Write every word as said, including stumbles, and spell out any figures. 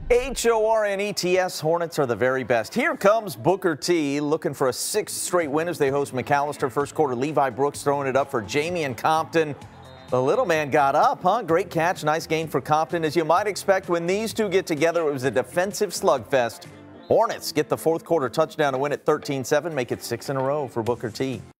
H O R N E T S, Hornets are the very best. Here comes Booker T looking for a sixth straight win as they host McAlester. First quarter, Levi Brooks throwing it up for Jamie and Compton. The little man got up, huh? Great catch, nice gain for Compton. As you might expect, when these two get together, it was a defensive slugfest. Hornets get the fourth quarter touchdown to win at thirteen seven, make it six in a row for Booker T.